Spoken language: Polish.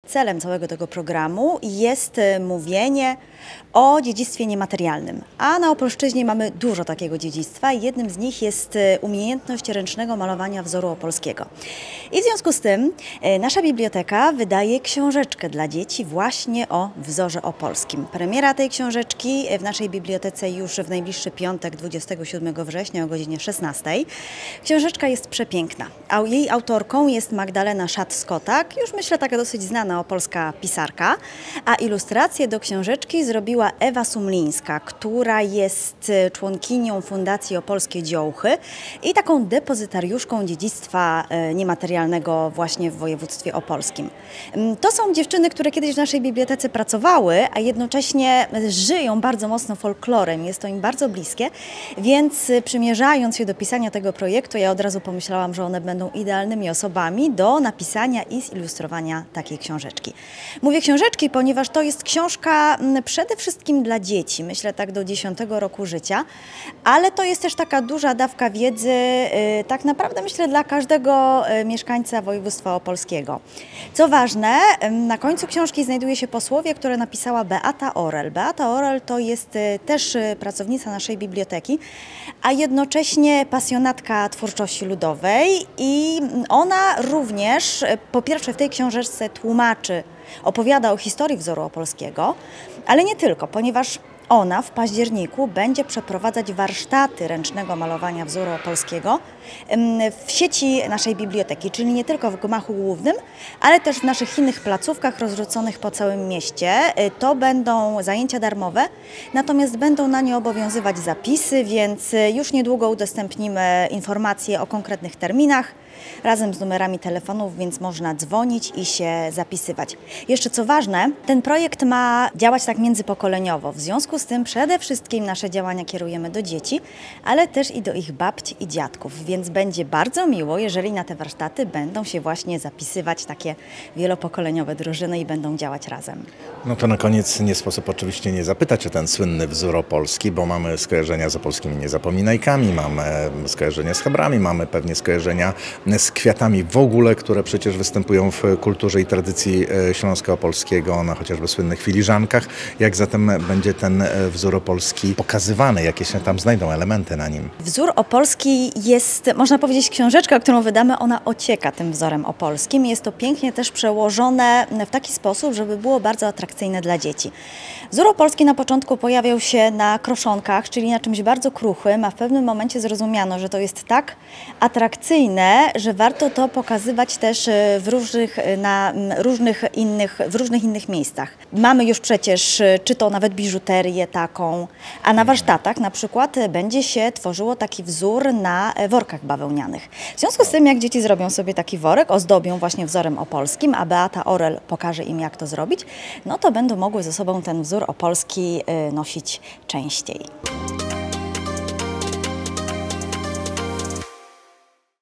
celem całego tego programu jest mówienie o dziedzictwie niematerialnym. A na Opolszczyźnie mamy dużo takiego dziedzictwa i jednym z nich jest umiejętność ręcznego malowania wzoru opolskiego. I w związku z tym nasza biblioteka wydaje książeczkę dla dzieci właśnie o wzorze opolskim. Premiera tej książeczki w naszej bibliotece już w najbliższy piątek, 27 września o godzinie 16. Książeczka jest przepiękna, a jej autorką jest Magdalena Szat-Skotak, już myślę taka dosyć znana opolska pisarka, a ilustrację do książeczki zrobiła Ewa Sumlińska, która jest członkinią Fundacji Opolskie Dziołchy i taką depozytariuszką dziedzictwa niematerialnego właśnie w województwie opolskim. To są dziewczyny, które kiedyś w naszej bibliotece pracowały, a jednocześnie żyją bardzo mocno folklorem, jest to im bardzo bliskie, więc przymierzając się do pisania tego projektu, ja od razu pomyślałam, że one będą idealnymi osobami do napisania i zilustrowania takiej książeczki. Mówię książeczki, ponieważ to jest książka przede wszystkim dla dzieci, myślę tak do 10 roku życia, ale to jest też taka duża dawka wiedzy, tak naprawdę myślę dla każdego mieszkańca województwa opolskiego. Co ważne, na końcu książki znajduje się posłowie, które napisała Beata Orel. Beata Orel to jest też pracownica naszej biblioteki, a jednocześnie pasjonatka twórczości ludowej i ona również po pierwsze w tej książeczce tłumaczy, opowiada o historii wzoru opolskiego, ale nie tylko, ponieważ ona w październiku będzie przeprowadzać warsztaty ręcznego malowania wzoru opolskiego w sieci naszej biblioteki, czyli nie tylko w gmachu głównym, ale też w naszych innych placówkach rozrzuconych po całym mieście. To będą zajęcia darmowe, natomiast będą na nie obowiązywać zapisy, więc już niedługo udostępnimy informacje o konkretnych terminach razem z numerami telefonów, więc można dzwonić i się zapisywać. Jeszcze co ważne, ten projekt ma działać tak międzypokoleniowo. W związku z tym przede wszystkim nasze działania kierujemy do dzieci, ale też i do ich babci i dziadków, więc będzie bardzo miło, jeżeli na te warsztaty będą się właśnie zapisywać takie wielopokoleniowe drużyny i będą działać razem. No to na koniec nie sposób oczywiście nie zapytać o ten słynny wzór opolski, bo mamy skojarzenia z opolskimi niezapominajkami, mamy skojarzenia z hebrami, mamy pewnie skojarzenia z kwiatami w ogóle, które przecież występują w kulturze i tradycji Śląska Opolskiego, na chociażby słynnych filiżankach. Jak zatem będzie ten wzór opolski pokazywany? Jakie się tam znajdą elementy na nim? Wzór opolski jest, można powiedzieć, książeczka, którą wydamy, ona ocieka tym wzorem opolskim. Jest to pięknie też przełożone w taki sposób, żeby było bardzo atrakcyjne dla dzieci. Wzór opolski na początku pojawiał się na kroszonkach, czyli na czymś bardzo kruchym, a w pewnym momencie zrozumiano, że to jest tak atrakcyjne, że warto to pokazywać też w różnych innych miejscach. Mamy już przecież, czy to nawet biżuterię taką, a na warsztatach na przykład będzie się tworzyło taki wzór na workach bawełnianych. W związku z tym, jak dzieci zrobią sobie taki worek, ozdobią właśnie wzorem opolskim, a Beata Orel pokaże im, jak to zrobić, no to będą mogły ze sobą ten wzór opolski nosić częściej.